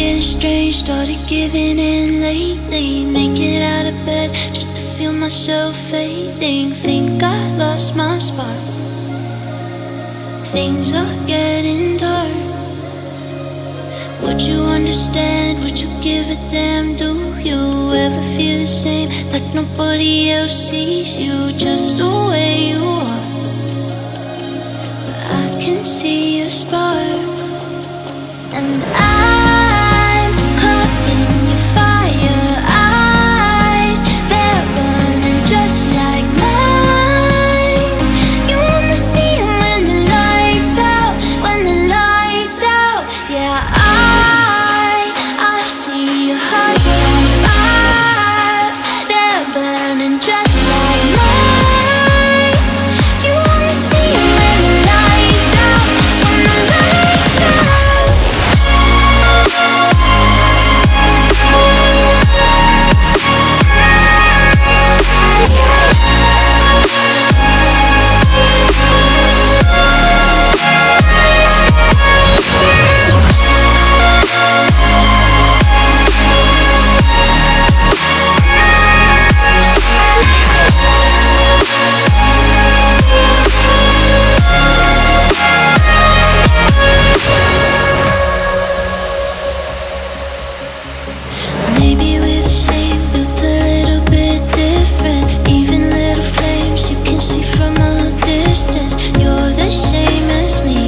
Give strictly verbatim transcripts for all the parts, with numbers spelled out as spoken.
getting strange, started giving in lately. Making out of bed just to feel myself fading. Think I lost my spark. Things are getting dark. Would you understand? Would you give a damn? Do you ever feel the same? Like nobody else sees you just the way you are. But I can see a spark. And I'm caught in your fire eyes. They're burning just like mine. You wanna see 'em when the lights out, when the lights out. Yeah, I, I see your heart's on fire. They're burning just like mine. You wanna see 'em when the lights out, when the lights out. Maybe we're the same, built a little bit different. Even little flames you can see from a distance. You're the same as me.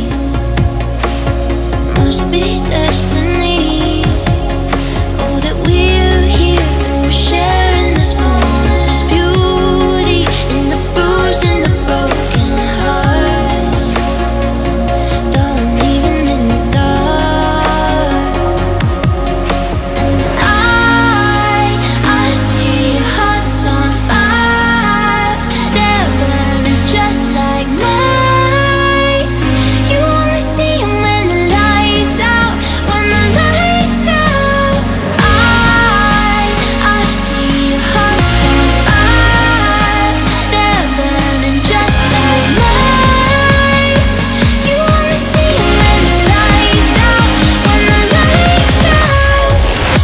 Must be destiny. Oh, that we're here and we're sharing this moment. There's beauty in the bruised and the broken hearts. Darling, even in the dark. And I, I see your heart's on fire. They're burning just like mine. You only see 'em when the lights out, when the lights out. I, I see your heart's on fire. They're burning just like mine. You only see 'em when the lights out, when the lights out.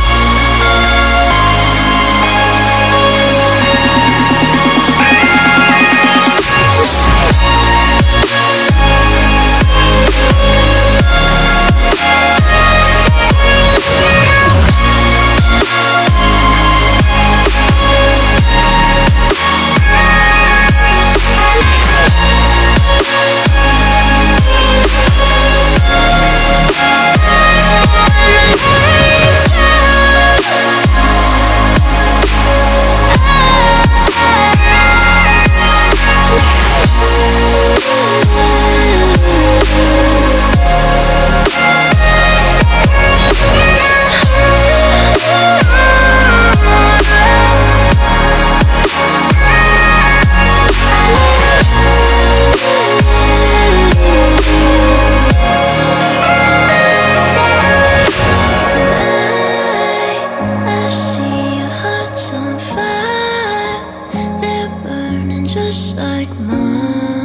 I see your heart's on fire. They're burning just like mine.